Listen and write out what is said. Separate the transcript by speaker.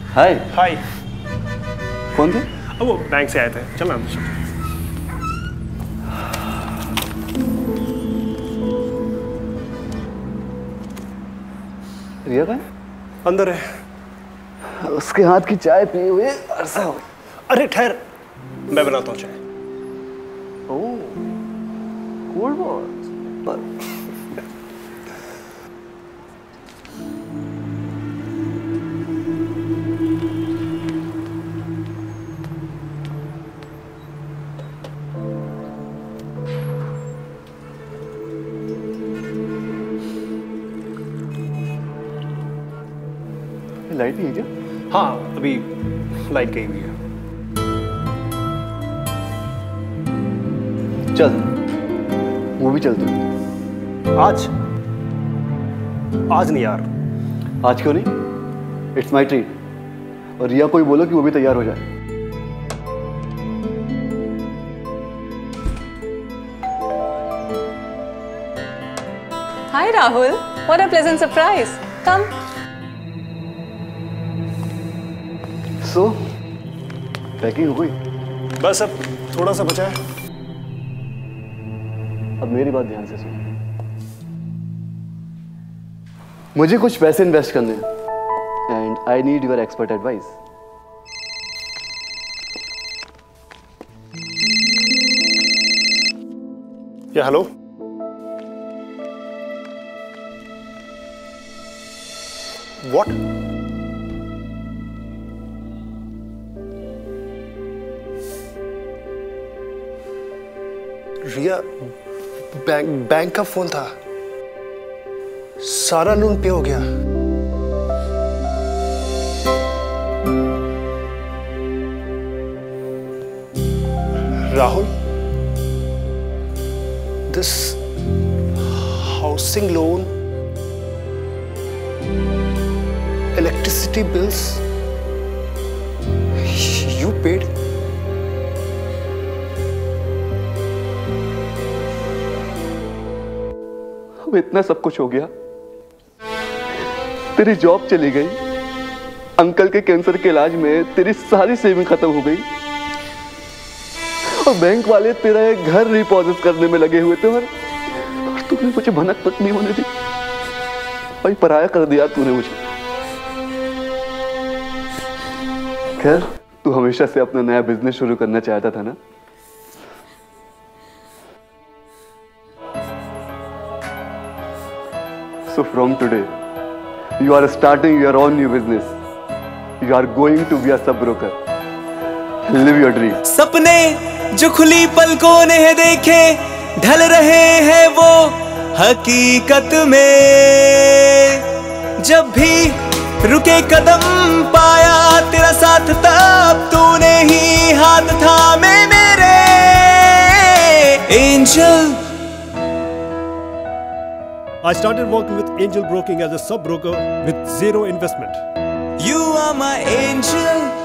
Speaker 1: हाय।
Speaker 2: हाय।
Speaker 1: कौन थे?
Speaker 2: वो बैंक से आए थे। चल ना अंदर चल।
Speaker 1: रिया का?
Speaker 2: अंदर है।
Speaker 1: उसके हाथ की चाय पिए हुए अरसा हो।
Speaker 2: अरे ठहर, मैं बनाता हूँ चाय।
Speaker 1: ओह, कोल्ड वॉर। लाइट नहीं है क्या?
Speaker 2: हाँ, अभी लाइट गई हुई है।
Speaker 1: चल मूवी चलते हैं।
Speaker 2: आज नहीं यार।
Speaker 1: आज क्यों नहीं? It's my treat. और रिया को भी बोलो कि वो भी तैयार हो जाए।
Speaker 3: Hi Rahul, what a pleasant surprise. Come.
Speaker 1: So, packing हो गई?
Speaker 2: बस अब थोड़ा सा बचा है।
Speaker 1: अब मेरी बात ध्यान से सुन। मुझे कुछ पैसे इन्वेस्ट करने हैं and I need your expert advice.
Speaker 2: या हेलो। व्हाट? रिया, बैंक का फोन था। सारा लोन पे हो गया। Rahul, this housing loan, electricity bills, you paid?
Speaker 1: अब इतना सब कुछ हो गया, तेरी जॉब चली गई, अंकल के कैंसर के इलाज में तेरी सारी सेविंग खत्म हो गई और बैंक वाले तेरा एक घर रिपोजिट करने में लगे हुए थे और तूने मुझे भनक तक नहीं होने दी। भाई पराया कर दिया तूने मुझे। खैर, तू हमेशा से अपना नया बिजनेस शुरू करना चाहता था ना? So from today, you are starting your own new business. You are going to be a sub-broker. Live your dream.
Speaker 4: सपने जो खुली पलकों ने देखे ढल रहे हैं वो हकीकत में। जब भी रुके कदम पाया तेरा साथ, तब तूने ही हाथ थामे मेरे angel.
Speaker 2: I started working with Angel Broking as a sub-broker with zero investment.
Speaker 4: You are my angel.